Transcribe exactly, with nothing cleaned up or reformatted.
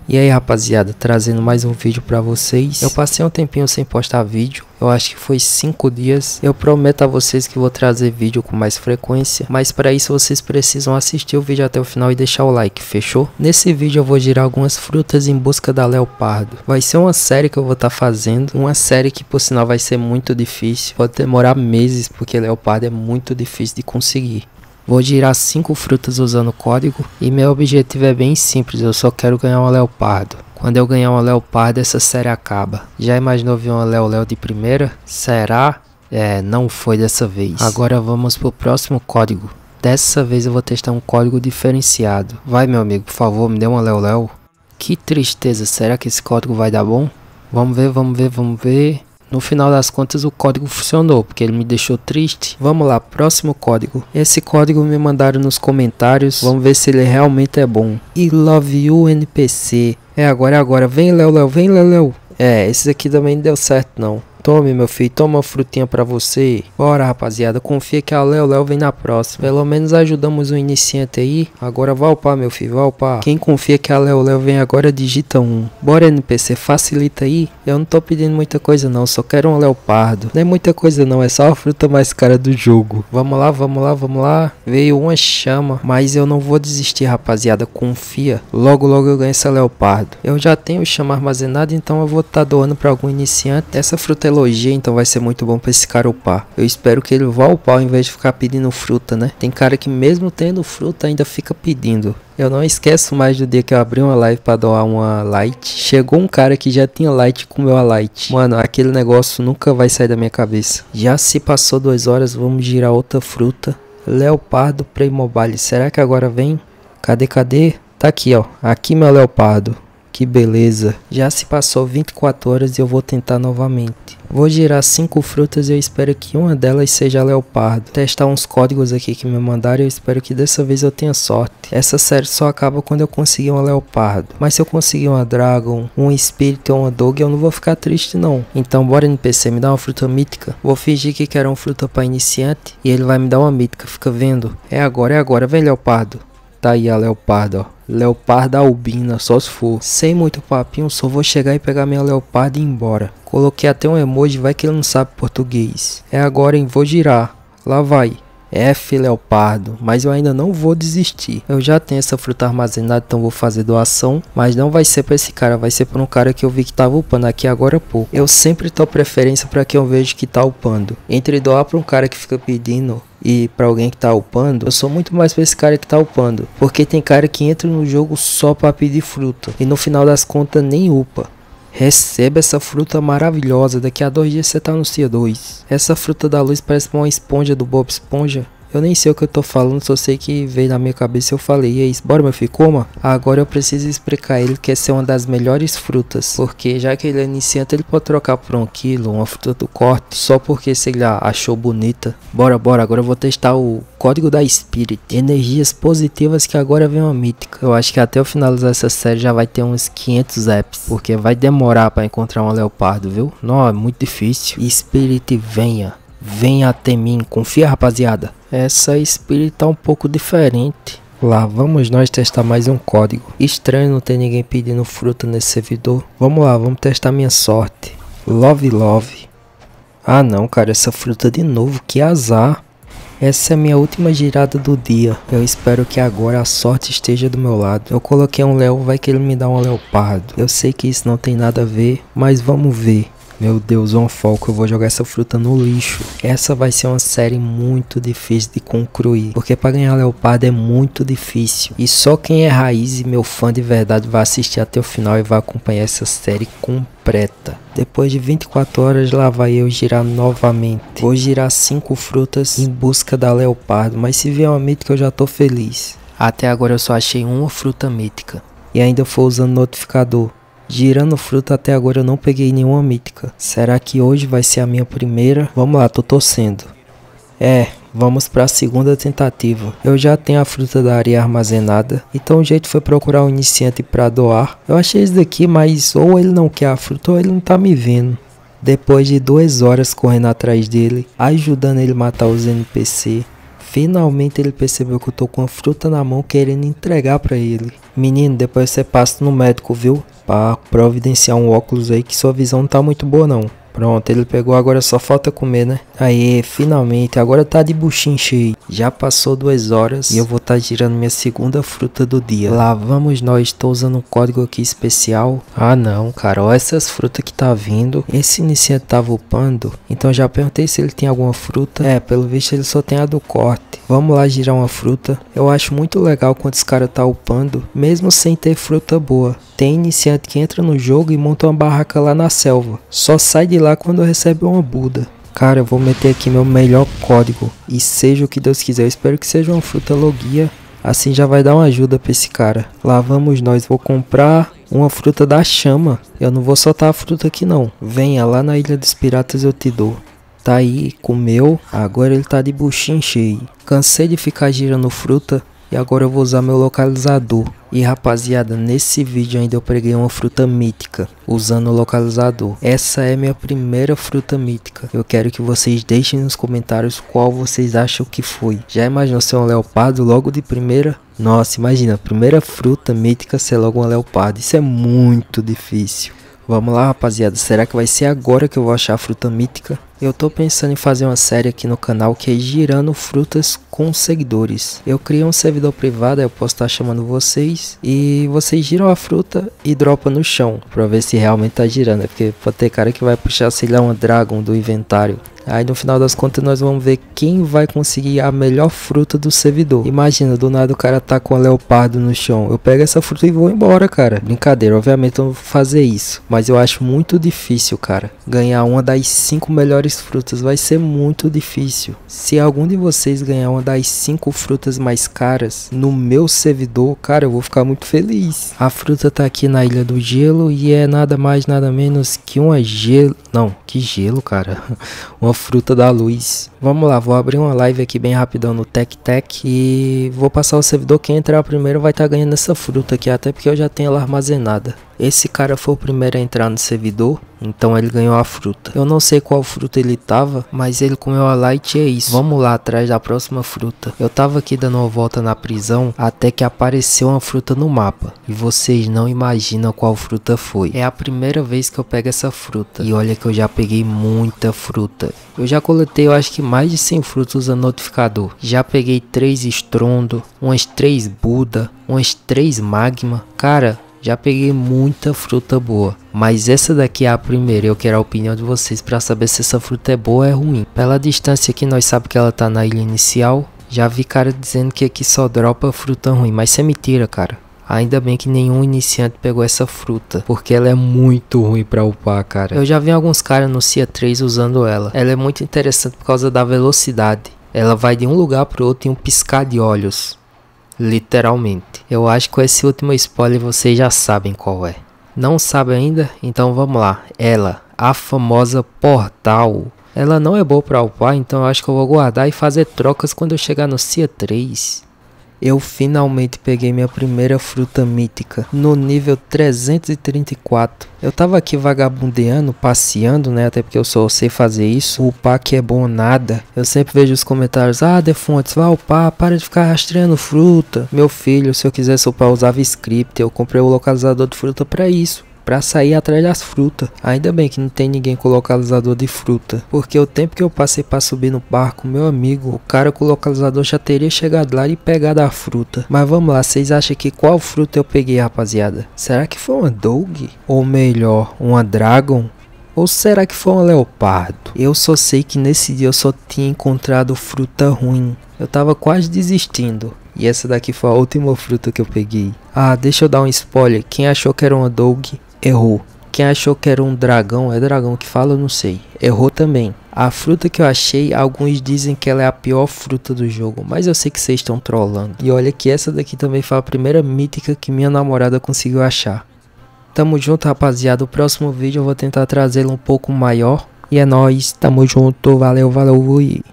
E aí rapaziada, trazendo mais um vídeo pra vocês. Eu passei um tempinho sem postar vídeo, eu acho que foi cinco dias. Eu prometo a vocês que vou trazer vídeo com mais frequência, mas para isso vocês precisam assistir o vídeo até o final e deixar o like, fechou? Nesse vídeo eu vou girar algumas frutas em busca da Leopardo. Vai ser uma série que eu vou estar tá fazendo, uma série que por sinal vai ser muito difícil, pode demorar meses porque Leopardo é muito difícil de conseguir. Vou girar cinco frutas usando o código e meu objetivo é bem simples, eu só quero ganhar uma Leopardo. Quando eu ganhar uma Leopardo, essa série acaba. Já imaginou ver uma Leo Leo de primeira? Será? É, não foi dessa vez. Agora vamos pro próximo código. Dessa vez eu vou testar um código diferenciado. Vai meu amigo, por favor, me dê uma Leo Leo. Que tristeza, será que esse código vai dar bom? Vamos ver, vamos ver, vamos ver. No final das contas o código funcionou, porque ele me deixou triste. Vamos lá, próximo código. Esse código me mandaram nos comentários. Vamos ver se ele realmente é bom. I love you N P C. É agora, é agora. Vem Leo Leo, vem Leo Leo. É, esse aqui também não deu certo não. Tome meu filho, toma uma frutinha pra você. Bora rapaziada, confia que a Leo Leo vem na próxima. Pelo menos ajudamos o iniciante aí. Agora vai upar meu filho, vai upar. Quem confia que a Leo Leo vem agora digita um. Bora N P C, facilita aí. Eu não tô pedindo muita coisa não, só quero um Leopardo. Não é muita coisa não, é só a fruta mais cara do jogo. Vamos lá, vamos lá, vamos lá. Veio uma chama, mas eu não vou desistir rapaziada, confia. Logo logo eu ganho essa Leopardo. Eu já tenho chama armazenada, então eu vou estar tá doando pra algum iniciante. Essa fruta é elogia, então vai ser muito bom pra esse cara upar. Eu espero que ele vá upar ao invés de ficar pedindo fruta, né? Tem cara que mesmo tendo fruta ainda fica pedindo. Eu não esqueço mais do dia que eu abri uma live pra doar uma light. Chegou um cara que já tinha light com meu light. Mano, aquele negócio nunca vai sair da minha cabeça. Já se passou duas horas, vamos girar outra fruta. Leopardo Playmobil. Será que agora vem? Cadê, cadê? Tá aqui, ó. Aqui meu Leopardo. Que beleza. Já se passou vinte e quatro horas e eu vou tentar novamente. Vou girar cinco frutas e eu espero que uma delas seja a Leopardo. Testar uns códigos aqui que me mandaram e eu espero que dessa vez eu tenha sorte. Essa série só acaba quando eu conseguir uma Leopardo. Mas se eu conseguir uma Dragon, um Espírito ou uma Dog, eu não vou ficar triste não. Então bora N P C, me dá uma fruta mítica. Vou fingir que quero uma fruta para iniciante e ele vai me dar uma mítica, fica vendo? É agora, é agora, vem Leopardo. Tá aí a Leopardo, ó. Leopardo albina, só se for. Sem muito papinho, só vou chegar e pegar minha Leopardo e ir embora. Coloquei até um emoji, vai que ele não sabe português. É agora, hein? Vou girar. Lá vai. F Leopardo, mas eu ainda não vou desistir. Eu já tenho essa fruta armazenada, então vou fazer doação, mas não vai ser para esse cara, vai ser para um cara que eu vi que tava upando aqui agora há pouco. Eu sempre dou preferência para quem eu vejo que tá upando. Entre doar para um cara que fica pedindo e para alguém que tá upando, eu sou muito mais para esse cara que tá upando, porque tem cara que entra no jogo só para pedir fruta e no final das contas nem upa. Receba essa fruta maravilhosa, daqui a dois dias você tá no C dois. Essa fruta da luz parece uma esponja do Bob Esponja. Eu nem sei o que eu tô falando, só sei que veio na minha cabeça e eu falei, e é isso, bora meu filho, coma? Agora eu preciso explicar ele que essa é uma das melhores frutas, porque já que ele é iniciante, ele pode trocar por um quilo, uma fruta do corte, só porque sei lá, achou bonita. Bora, bora, agora eu vou testar o código da Spirit, energias positivas que agora vem uma mítica. Eu acho que até o finalizar essa série já vai ter uns quinhentos apps, porque vai demorar pra encontrar uma Leopardo, viu? Não, é muito difícil. Spirit venha. Venha até mim, confia rapaziada. Essa Spirit tá um pouco diferente. Lá vamos nós testar mais um código. Estranho não ter ninguém pedindo fruta nesse servidor. Vamos lá, vamos testar minha sorte. Love Love. Ah não cara, essa fruta de novo, que azar. Essa é a minha última girada do dia. Eu espero que agora a sorte esteja do meu lado. Eu coloquei um Leo, vai que ele me dá um Leopardo. Eu sei que isso não tem nada a ver, mas vamos ver. Meu Deus, um foco, eu vou jogar essa fruta no lixo. Essa vai ser uma série muito difícil de concluir, porque para ganhar Leopardo é muito difícil. E só quem é raiz e meu fã de verdade vai assistir até o final e vai acompanhar essa série completa. Depois de vinte e quatro horas, lá vai eu girar novamente. Vou girar cinco frutas em busca da Leopardo, mas se vier uma mítica eu já tô feliz. Até agora eu só achei uma fruta mítica e ainda foi usando notificador. Girando fruta até agora eu não peguei nenhuma mítica. Será que hoje vai ser a minha primeira? Vamos lá, tô torcendo. É, vamos para a segunda tentativa. Eu já tenho a fruta da areia armazenada, então o jeito foi procurar um iniciante para doar. Eu achei esse daqui, mas ou ele não quer a fruta ou ele não tá me vendo. Depois de duas horas correndo atrás dele, ajudando ele a matar os N P C, Finalmente ele percebeu que eu tô com uma fruta na mão querendo entregar pra ele. Menino, depois você passa no médico, viu? Pra providenciar um óculos aí que sua visão não tá muito boa não. Pronto, ele pegou, agora só falta comer, né? Aê, finalmente, agora tá de buchinho cheio. Já passou duas horas e eu vou estar tá girando minha segunda fruta do dia. Lá vamos nós, estou usando um código aqui especial. Ah não, cara, olha essas frutas que tá vindo. Esse iniciante tava upando, então já perguntei se ele tem alguma fruta. É, pelo visto ele só tem a do corte. Vamos lá girar uma fruta. Eu acho muito legal quando esse cara tá upando, mesmo sem ter fruta boa. Tem iniciante que entra no jogo e monta uma barraca lá na selva. Só sai de lá quando recebe uma Buda. Cara, eu vou meter aqui meu melhor código. E seja o que Deus quiser. Eu espero que seja uma fruta logia. Assim já vai dar uma ajuda pra esse cara. Lá vamos nós. Vou comprar uma fruta da chama. Eu não vou soltar a fruta aqui não. Venha lá na Ilha dos Piratas eu te dou. Tá aí, comeu. Agora ele tá de buchinho cheio. Cansei de ficar girando fruta. E agora eu vou usar meu localizador. E rapaziada, nesse vídeo ainda eu peguei uma fruta mítica usando o localizador. Essa é minha primeira fruta mítica. Eu quero que vocês deixem nos comentários qual vocês acham que foi. Já imaginou ser um leopardo logo de primeira? Nossa, imagina, primeira fruta mítica ser logo um leopardo. Isso é muito difícil. Vamos lá, rapaziada, será que vai ser agora que eu vou achar a fruta mítica? Eu tô pensando em fazer uma série aqui no canal que é girando frutas com seguidores. Eu criei um servidor privado, eu posso estar chamando vocês e vocês giram a fruta e dropam no chão pra ver se realmente tá girando. É porque pode ter cara que vai puxar, sei lá, uma Dragon do inventário. Aí no final das contas nós vamos ver quem vai conseguir a melhor fruta do servidor. Imagina, do nada o cara tá com a leopardo no chão. Eu pego essa fruta e vou embora, cara. Brincadeira, obviamente eu não vou fazer isso. Mas eu acho muito difícil, cara. Ganhar uma das cinco melhores frutas vai ser muito difícil. Se algum de vocês ganhar uma das cinco frutas mais caras no meu servidor, cara, eu vou ficar muito feliz. A fruta tá aqui na Ilha do Gelo e é nada mais nada menos que uma gelo... Não, que gelo, cara. Uma fruta da luz. Vamos lá, vou abrir uma live aqui bem rapidão no Tec Tec e vou passar o servidor. Quem entrar primeiro vai estar tá ganhando essa fruta aqui, até porque eu já tenho ela armazenada. Esse cara foi o primeiro a entrar no servidor, então ele ganhou a fruta. Eu não sei qual fruta ele tava, mas ele comeu a light e é isso. Vamos lá atrás da próxima fruta. Eu tava aqui dando uma volta na prisão até que apareceu uma fruta no mapa. E vocês não imaginam qual fruta foi. É a primeira vez que eu pego essa fruta. E olha que eu já peguei muita fruta. Eu já coletei, eu acho que mais de cem frutas usando notificador. Já peguei três estrondo, umas três Buda, umas três magma. Cara, já peguei muita fruta boa, mas essa daqui é a primeira. Eu quero a opinião de vocês para saber se essa fruta é boa ou é ruim. Pela distância aqui nós sabemos que ela tá na ilha inicial. Já vi cara dizendo que aqui só dropa fruta ruim, mas isso é mentira, cara. Ainda bem que nenhum iniciante pegou essa fruta, porque ela é muito ruim pra upar, cara. Eu já vi alguns caras no C I A três usando ela. Ela é muito interessante por causa da velocidade. Ela vai de um lugar pro outro em um piscar de olhos. Literalmente. Eu acho que com esse último spoiler vocês já sabem qual é. Não sabe ainda? Então vamos lá. Ela, a famosa Portal. Ela não é boa pra upar, então eu acho que eu vou guardar e fazer trocas quando eu chegar no C I A três. Eu finalmente peguei minha primeira fruta mítica no nível trezentos e trinta e quatro. Eu tava aqui vagabundeando, passeando, né? Até porque eu só sei fazer isso. Upar que é bom nada. Eu sempre vejo os comentários: ah, Defontes, vai upar, para de ficar rastreando fruta. Meu filho, se eu quisesse upar, eu usava script. Eu comprei o localizador de fruta pra isso. Pra sair atrás das frutas. Ainda bem que não tem ninguém com localizador de fruta. Porque o tempo que eu passei pra subir no barco, meu amigo, o cara com o localizador já teria chegado lá e pegado a fruta. Mas vamos lá, vocês acham que qual fruta eu peguei, rapaziada? Será que foi uma Dog? Ou melhor, uma Dragon? Ou será que foi um leopardo? Eu só sei que nesse dia eu só tinha encontrado fruta ruim. Eu tava quase desistindo. E essa daqui foi a última fruta que eu peguei. Ah, deixa eu dar um spoiler. Quem achou que era uma Dog, errou. Quem achou que era um dragão, é dragão que fala, eu não sei. Errou também. A fruta que eu achei, alguns dizem que ela é a pior fruta do jogo. Mas eu sei que vocês estão trolando. E olha que essa daqui também foi a primeira mítica que minha namorada conseguiu achar. Tamo junto, rapaziada. O próximo vídeo eu vou tentar trazê-lo um pouco maior. E é nóis. Tamo junto. Valeu, valeu. Ui.